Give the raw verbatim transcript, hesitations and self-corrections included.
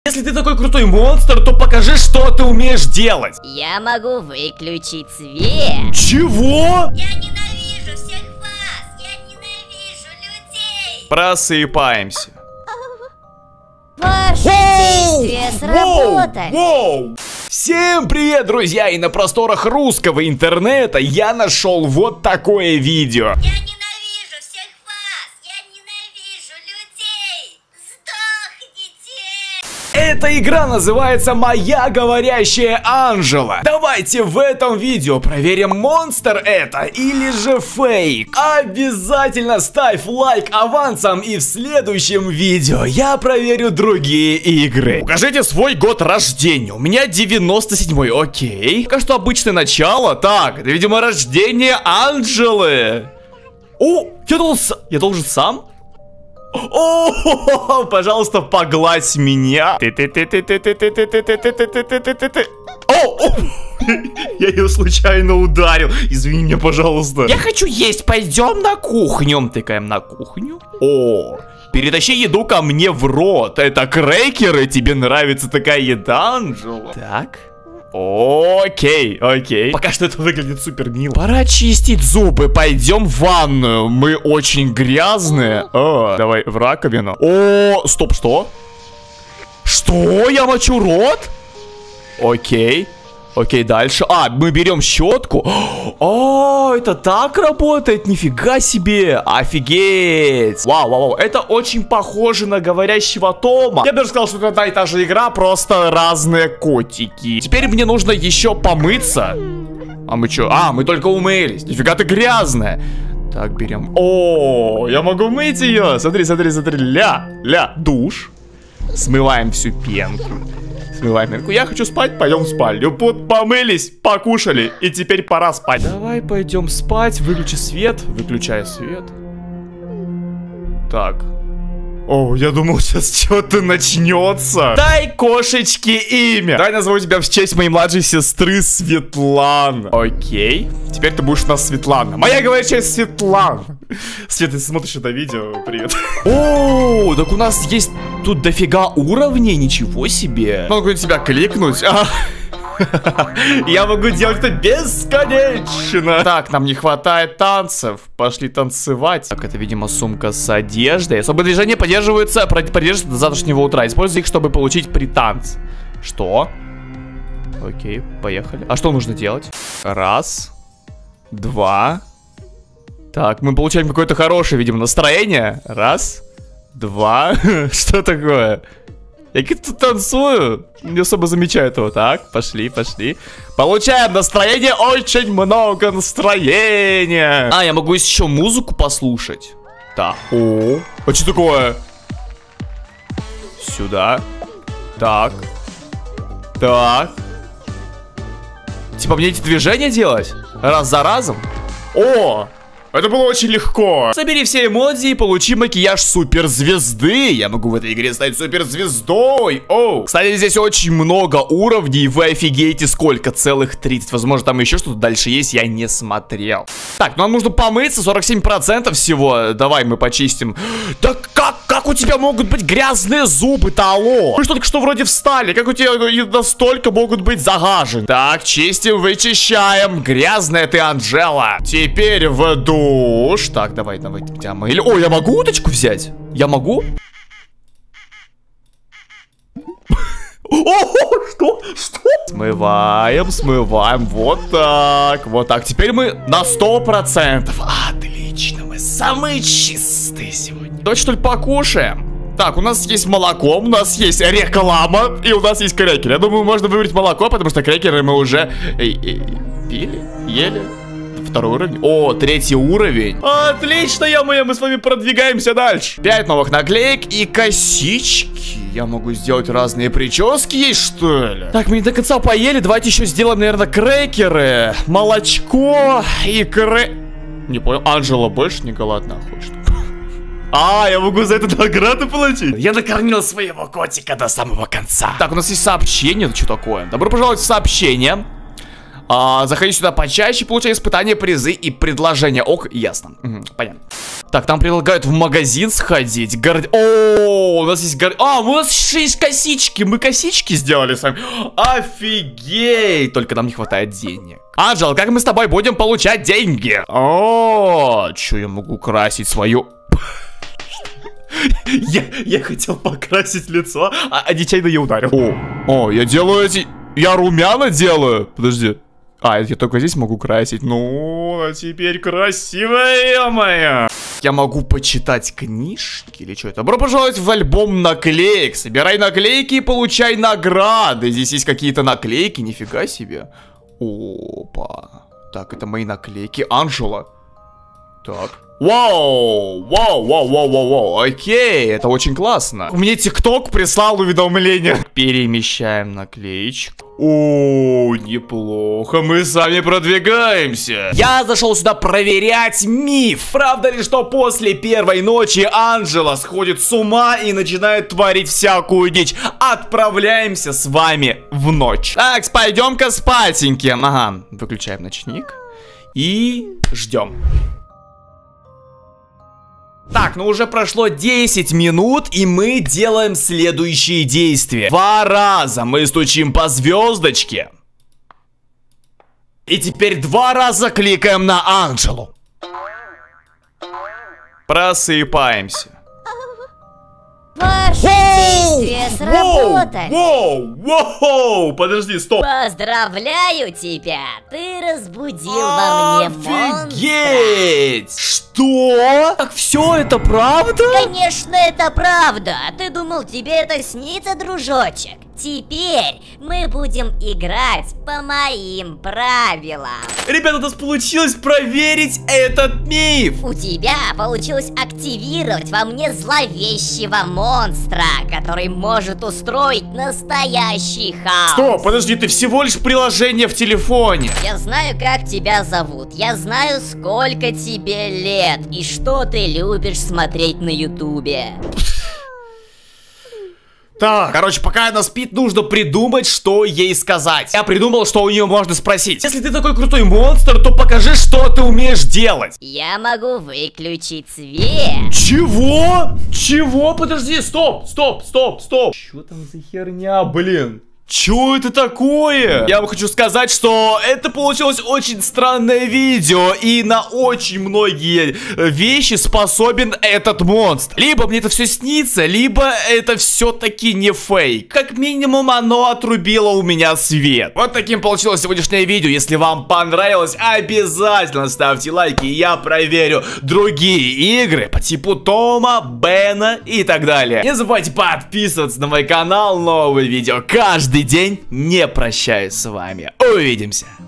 Если ты такой крутой монстр, то покажи, что ты умеешь делать. Я могу выключить свет. Чего? Я ненавижу всех вас. Я ненавижу людей. Просыпаемся. Ваши действия сработали. Воу, воу. Всем привет, друзья! И на просторах русского интернета я нашел вот такое видео. Я ненавижу всех вас. Я ненавижу людей. Сдохните. Эта игра называется «Моя говорящая Анжела». Давайте в этом видео проверим, монстр это или же фейк. Обязательно ставь лайк авансом, и в следующем видео я проверю другие игры. Укажите свой год рождения. У меня девяносто седьмой, окей. Пока что обычное начало. Так, это, видимо, рождение Анжелы. О, я должен, я должен сам? О, пожалуйста, погладь меня. О, я ее случайно ударил. Извини меня, пожалуйста. Я хочу есть, пойдем на кухню. Тыкаем на кухню. О, перетащи еду ко мне в рот. Это крекеры, тебе нравится такая еда, Анжела? Так. Окей, окей. Пока что это выглядит супер мило. Пора чистить зубы, пойдем в ванную. Мы очень грязные. О, давай в раковину. О, стоп, что? Что? Я мочу рот? Окей. Окей, дальше. А, мы берем щетку. О, это так работает? Нифига себе. Офигеть. Вау, вау, вау. Это очень похоже на говорящего Тома. Я бы даже сказал, что это одна и та же игра, просто разные котики. Теперь мне нужно еще помыться. А мы что? А, мы только умылись. Нифига ты грязная. Так, берем. О, я могу мыть ее. Смотри, смотри, смотри. Ля, ля, душ. Смываем всю пенку. Смываем пенку. Я хочу спать, пойдем в спальню. Вот помылись, покушали, и теперь пора спать. Давай пойдем спать. Выключи свет. Выключай свет. Так. О, я думал, сейчас что-то начнется. Дай кошечке имя. Дай назову тебя в честь моей младшей сестры Светлана. Окей. Теперь ты будешь у нас Светлана. Моя говорящая Светлана. Свет, если смотришь это видео, привет. О, так у нас есть тут дофига уровней. Ничего себе. Могу на тебя кликнуть. А. Я могу делать это бесконечно. Так, нам не хватает танцев. Пошли танцевать. Так, это, видимо, сумка с одеждой. Особые движения поддерживаются, поддерживаются до завтрашнего утра. Используй их, чтобы получить пританц. Что? Окей, поехали. А что нужно делать? Раз. Два. Так, мы получаем какое-то хорошее, видимо, настроение. Раз. Два. Что такое? Я как-то танцую, не особо замечаю этого. Так, пошли, пошли. Получаем настроение, очень много настроения. А, я могу еще музыку послушать. Так, о, а что такое? Сюда. Так. Так. Типа мне эти движения делать? Раз за разом? О! Это было очень легко. Собери все эмодзи и получи макияж суперзвезды. Я могу в этой игре стать суперзвездой. Оу. Кстати, здесь очень много уровней. Вы офигеете, сколько? Целых тридцать. Возможно, там еще что-то дальше есть, я не смотрел. Так, нам нужно помыться. сорок семь процентов всего. Давай мы почистим. Да как? Как у тебя могут быть грязные зубы-то, алло? Мы что, только что вроде встали. Как у тебя настолько могут быть загажены? Так, чистим, вычищаем. Грязная ты, Анжела. Теперь в душ. Так, давай, давай, тебя мыли. О, я могу удочку взять? Я могу? О, что? Что? Смываем, смываем. Вот так, вот так. Теперь мы на сто процентов. Отлично, мы самые чистые сегодня. Давайте, что ли, покушаем? Так, у нас есть молоко, у нас есть реклама, и у нас есть крекеры. Я думаю, можно выбрать молоко, потому что крекеры мы уже пили, ели. Второй уровень. О, третий уровень. Отлично, ё-моё, мы с вами продвигаемся дальше. Пять новых наклеек и косички. Я могу сделать разные прически, есть что ли? Так, мы не до конца поели. Давайте еще сделаем, наверное, крекеры, молочко и кре... Не понял, Анжела больше не голодна хочет. А, я могу за это награду получить. Я накормил своего котика до самого конца. Так, у нас есть сообщение. Это что такое? Добро пожаловать в сообщение. А, заходи сюда почаще, получай испытания, призы и предложения. Ок, ясно. Угу, понятно. Так, нам предлагают в магазин сходить. Гар... О, у нас есть гар... А, у нас есть косички. Мы косички сделали сами. Офигеть. Только нам не хватает денег. Анжел, как мы с тобой будем получать деньги? О, что я могу красить свою... Я, я хотел покрасить лицо, а, а нечаянно я ударил. О, о, я делаю эти... Я румяна делаю. Подожди. А, я только здесь могу красить. Ну, а теперь красивая моя. Я могу почитать книжки или что это? Добро пожаловать в альбом наклеек. Собирай наклейки и получай награды. Здесь есть какие-то наклейки, нифига себе. Опа. Так, это мои наклейки. Анжела. Так. Вау, вау, вау, вау, вау, вау, окей, это очень классно. Мне ТикТок прислал уведомление. Перемещаем наклеечку. О, неплохо, мы сами продвигаемся. Я зашел сюда проверять миф. Правда ли, что после первой ночи Анжела сходит с ума и начинает творить всякую дичь? Отправляемся с вами в ночь. Так, пойдем-ка спатеньки. Ага, выключаем ночник и ждем. Так, ну уже прошло десять минут, и мы делаем следующие действия. Два раза мы стучим по звездочке. И теперь два раза кликаем на Анжелу. Просыпаемся. Ваши действия сработали. Воу, воу, подожди, стоп. Поздравляю тебя, ты разбудил во мне монстра. Офигеть! Что? Так все это правда? Конечно, это правда. Ты думал, тебе это снится, дружочек? Теперь мы будем играть по моим правилам. Ребята, у нас получилось проверить этот миф. У тебя получилось активировать во мне зловещего монстра, который может устроить настоящий хаос. Стоп, подожди, ты всего лишь приложение в телефоне. Я знаю, как тебя зовут. Я знаю, сколько тебе лет и что ты любишь смотреть на ютубе. Так, короче, пока она спит, нужно придумать, что ей сказать. Я придумал, что у нее можно спросить. Если ты такой крутой монстр, то покажи, что ты умеешь делать. Я могу выключить свет. Чего? Чего? Подожди, стоп, стоп, стоп, стоп. Что там за херня, блин? Чё это такое? Я вам хочу сказать, что это получилось очень странное видео, и на очень многие вещи способен этот монстр. Либо мне это все снится, либо это все-таки не фейк. Как минимум, оно отрубило у меня свет. Вот таким получилось сегодняшнее видео. Если вам понравилось, обязательно ставьте лайки, и я проверю другие игры по типу Тома, Бена и так далее. Не забывайте подписываться на мой канал, новые видео каждый день. Не прощаюсь с вами. Увидимся.